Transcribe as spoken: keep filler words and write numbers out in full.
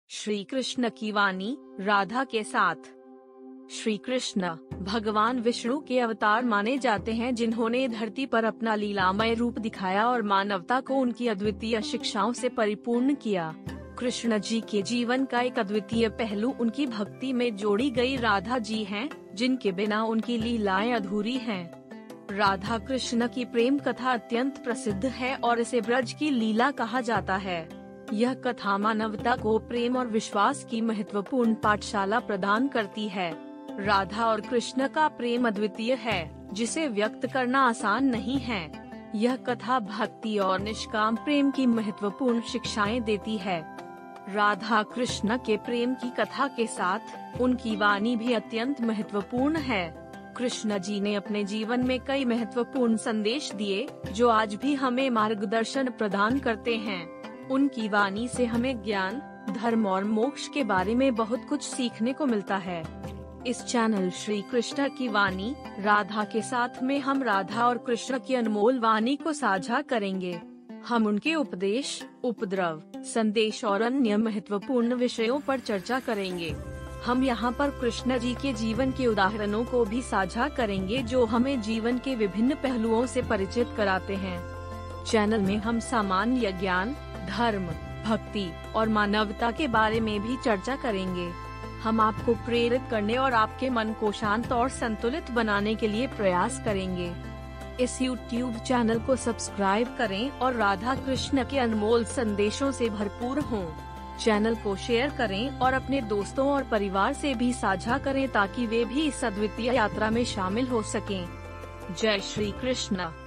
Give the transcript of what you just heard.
श्री कृष्ण की वाणी राधा के साथ। श्री कृष्ण भगवान विष्णु के अवतार माने जाते हैं, जिन्होंने धरती पर अपना लीलामय रूप दिखाया और मानवता को उनकी अद्वितीय शिक्षाओं से परिपूर्ण किया। कृष्ण जी के जीवन का एक अद्वितीय पहलू उनकी भक्ति में जोड़ी गई राधा जी हैं, जिनके बिना उनकी लीलाएं अधूरी हैं। राधा कृष्ण की प्रेम कथा अत्यंत प्रसिद्ध है और इसे ब्रज की लीला कहा जाता है। यह कथा मानवता को प्रेम और विश्वास की महत्वपूर्ण पाठशाला प्रदान करती है। राधा और कृष्ण का प्रेम अद्वितीय है, जिसे व्यक्त करना आसान नहीं है। यह कथा भक्ति और निष्काम प्रेम की महत्वपूर्ण शिक्षाएं देती है। राधा कृष्ण के प्रेम की कथा के साथ उनकी वाणी भी अत्यंत महत्वपूर्ण है। कृष्ण जी ने अपने जीवन में कई महत्वपूर्ण संदेश दिए, जो आज भी हमें मार्गदर्शन प्रदान करते हैं। उनकी वाणी से हमें ज्ञान, धर्म और मोक्ष के बारे में बहुत कुछ सीखने को मिलता है। इस चैनल श्री कृष्ण की वाणी राधा के साथ में हम राधा और कृष्ण की अनमोल वाणी को साझा करेंगे। हम उनके उपदेश, उपद्रव, संदेश और अन्य महत्वपूर्ण विषयों पर चर्चा करेंगे। हम यहाँ पर कृष्ण जी के जीवन के उदाहरणों को भी साझा करेंगे, जो हमें जीवन के विभिन्न पहलुओं से परिचित कराते हैं। चैनल में हम सामान्य ज्ञान, धर्म, भक्ति और मानवता के बारे में भी चर्चा करेंगे। हम आपको प्रेरित करने और आपके मन को शांत और संतुलित बनाने के लिए प्रयास करेंगे। इस यूट्यूब चैनल को सब्सक्राइब करें और राधा कृष्ण के अनमोल संदेशों से भरपूर हों। चैनल को शेयर करें और अपने दोस्तों और परिवार से भी साझा करें, ताकि वे भी इस अद्वितीय यात्रा में शामिल हो सकें। जय श्री कृष्ण।